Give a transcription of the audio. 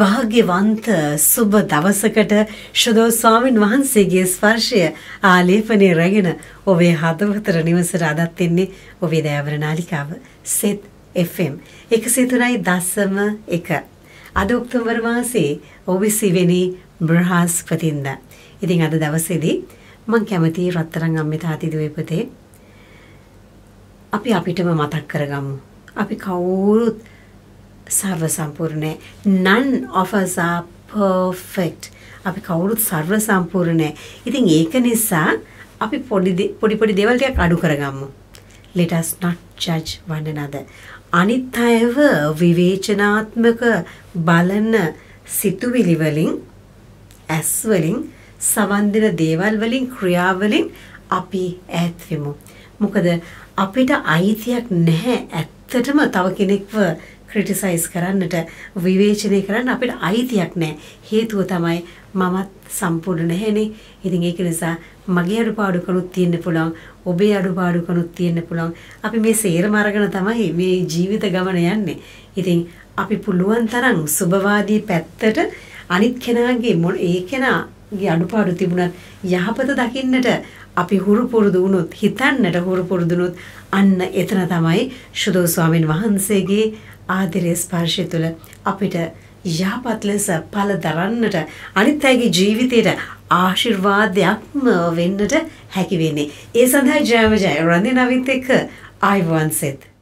භාග්‍යවන්ත සුබ දවසකට ශුදෝ ස්වාමින් වහන්සේගේ ස්පර්ශය ආලේපනේ රැගෙන ඔබේ හදවතට නිවසට අදත් එන්නේ ඔබේ දයාවර නාලිකාව Seth FM 103.1 අද ඔක්තෝබර් මාසයේ 20 වෙනි බ්‍රහස්පතින්දා. ඉතින් අද දවසේදී මම කැමති රත්තරන් අම්මේ තාත්ති දුවේ පුතේ අපි අපිටම මතක් කරගමු. අපි කවුරුත් සර්ව සම්පූර්ණ. None of us are perfect. අපි කවුරුත් සර්ව සම්පූර්ණ. ඉතින් ඒක නිසා අපි පොඩි දේවල් ටිකක් අඩු කරගමු. Let us not judge one another. අනිත් අයව විවේචනාත්මක බලන සිතුවිලි වලින් ඇස් වලින් සවන් දෙන දේවල් වලින් ක්‍රියා වලින් අපි ඈත් වෙමු. මොකද අපිට අයිතියක් නැහැ ඇත්තටම තව කෙනෙක්ව ක්‍රිටිසයිස් කරන්නට විවේචනය කරන්න අපිට අයිතියක් නැහැ. හේතුව තමයි මමත් සම්පූර්ණ නැහැනේ. ඉතින් ඒක නිසා මගේ අඩුපාඩුකනුත් තියෙන්න පුළුවන්. ඔබේ අඩුපාඩුකනුත් තියෙන්න පුළුවන්. අපි මේ සේරම අරගෙන තමයි මේ ජීවිත ගමන යන්නේ. ඉතින් අපි පුළුවන් තරම් සුබවාදී පැත්තට අනිත් කෙනාගේ ඒ කෙනාගේ අඩුපාඩු තිබුණත් යහපත දකින්නට අපි හුරු පුරුදු වුණොත් හිතන්නට හුරු පුරුදු වුණොත් අන්න එතන තමයි ශුදෝ ස්වාමීන් වහන්සේගේ ආදරයේ ස්පර්ශය තුළ අපිට යහපත් ලෙස පළ දරන්නට අනිත් අයගේ ජීවිතයට ආශිර්වාදයක්ම වෙන්නට හැකි වෙන්නේ. ඒ සඳහා ජයම ජය රඳිනවිත් එක්ක ආයුබෝවන් සෙත්.